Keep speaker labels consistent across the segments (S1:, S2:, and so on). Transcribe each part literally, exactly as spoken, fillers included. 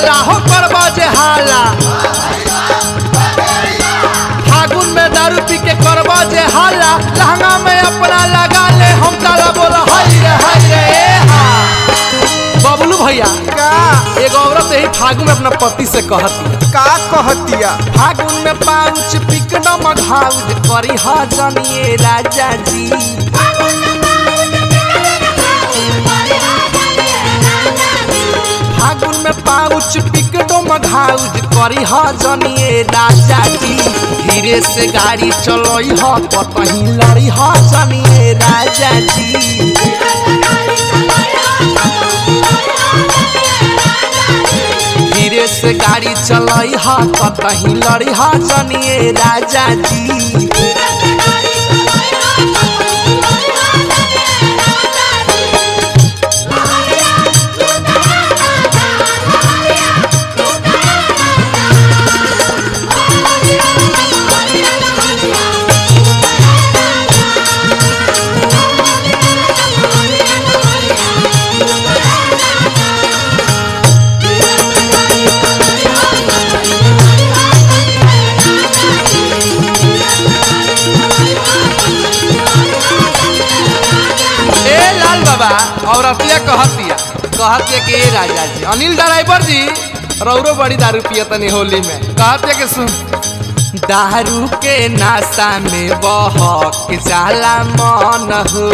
S1: हाला हो करबा जे हाला फागुन में दारू पी के करबा जे हाला लहंगा में अपना लगा ले हम ताला बोला हाय रे हाय रे हा बबलू भैया
S2: का
S1: एगो औरत यही फागुन में अपना पति से कहती
S2: का कहतिया
S1: फागुन में पाउच पिकना मघाउज करी हा जनिए राजा जी फागुन में पाउच पिकटो मघाउज करी हा जनिए राजा जी धीरे से गाड़ी चलोई हा कतही लड़ी हा जनिए राजा जी धीरे से गाड़ी चलोई हा कतही लड़ी हा जनिए राजा जी औरतिया कहतिया कहतिया कि ए राजा जी अनिल ड्राइवर जी रौरो बड़ी दारू पिया तनी होली में कहतिया कि सुन दारू के नशा में बहक जाला मन हो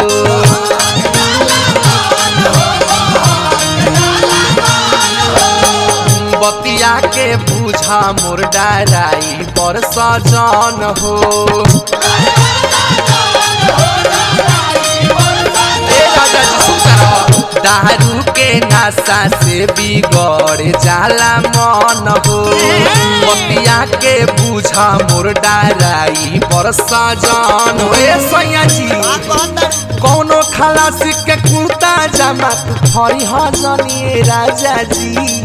S1: बतिया के बुझा मोर डराई पर सजन हो दारू के नशा से बिगड़ जाला मन हो बतिया के बुझा मोर डराई पर सजन हो ए सैया जी कौनो खलासी के कुर्ता जामा तू फरी हा जनिए राजा जी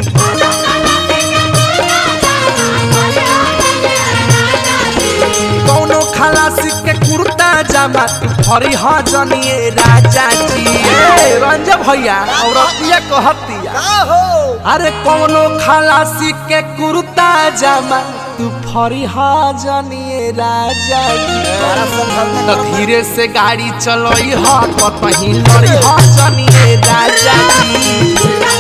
S1: कौनो खलासी के कुर्ता जामा तू फरी हा जनिए राजा जी रंज भैया औरतिया कहतिया अरे कौनो खलासी के कुर्ता जामा तू फरी हा जनिए राजा जी तो धीरे से गाड़ी चलोई हा कतही लड़ी हा जनिए राजा जी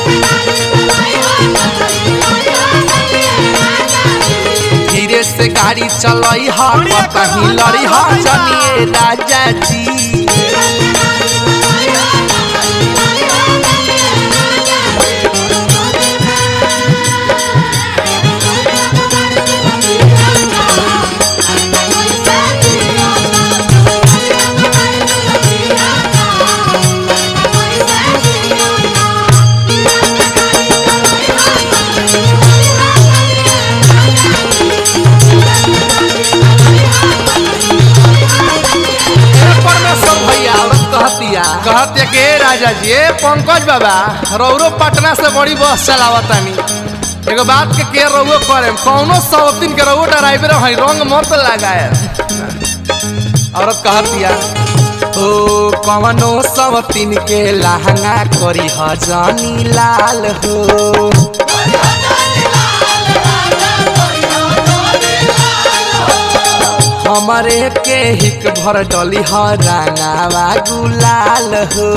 S1: धीरे से गाड़ी चलोई हा कतही लड़ी हा जनिए राजा जी कहते के राजा जी पंकज बाबा रौरो पटना से बड़ी बस चलावतानी एगो बात के के रौरो करे कौनो सौतीन के रौरो ड्राइवर है रंग मत लगाए औरत कहतिया ओ कवनो सौतीन के लहंगा करी हजानी लाल हो हमारे के हिक भर डली ह रंगावा गुलाल हो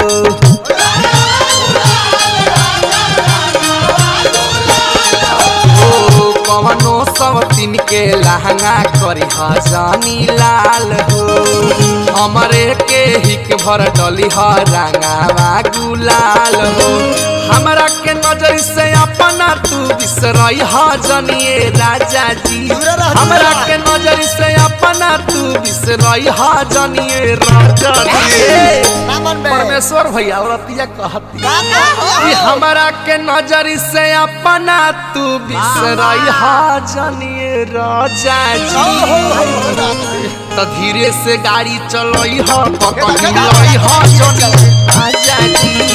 S1: ओ कवनो सौतीन के लहंगा करी हजानी लाल हो हमारे के हिक भर डली ह रंगावा गुलाल हो हमरा के नजर से अपना तू बिसरई हा जनिए राजा जी हमरा के नजर से अपना तू बिसरई हा जनिए राजा जी परमेश्वर भैया औरतिया कहती कि हमरा के नजर से अपना तू बिसरई हा जनिए राजा जी तो धीरे से गाड़ी चलोई हा कतही लई हा जनिए राजा जी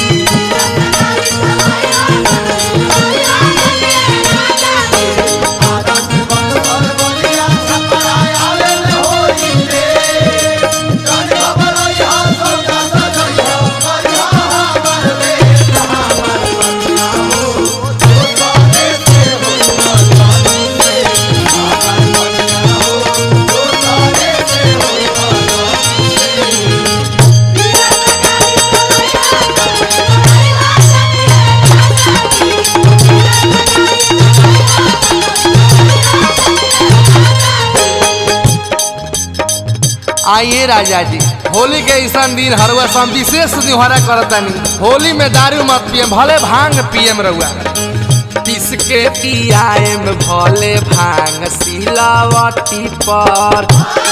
S1: आइए राजा जी, होली के ऐसा दिन हरुआ हम विशेष निहरा करतानी। होली में दारू मत पियम, भले भांग पियम रउआ। पीस के पियाएम भले भांग सिलावटी पर।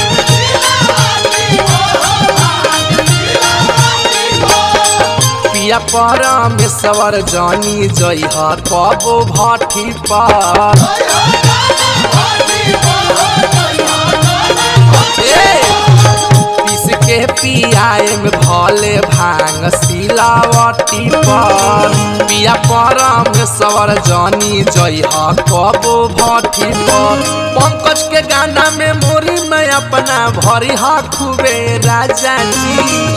S1: पिया परमेश्वर जानी जइह कबो भट्टी पर। के पियाएम भले भांग सिलावटी पर। पिया परमेश्वर जानी जइह कबो भट्टी पर। पंकज के गाना में मोरी में अपना भरी हा खूबे राजा जी।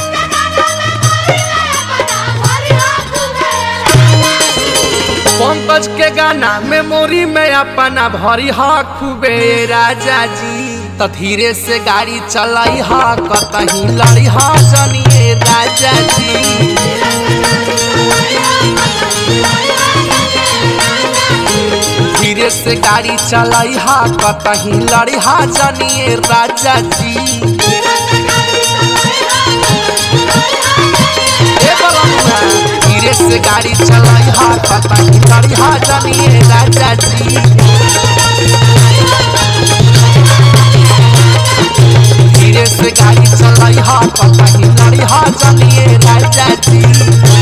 S1: पंकज के गाना में मोरी में अपना भरी हा खूबे राजा जी। तो धीरे से गाड़ी चलाई हा कतही लड़ी हा जनिए राजा जी। धीरे से गाड़ी चलाई हा कतही लड़ी हा जनिए राजा जी। धीरे से गाड़ी चलाई हा कतही लड़ी हा जनिए राजा जी। धीरे से गाड़ी चलाई हा कतही लड़ी हा जनिए राजा जी।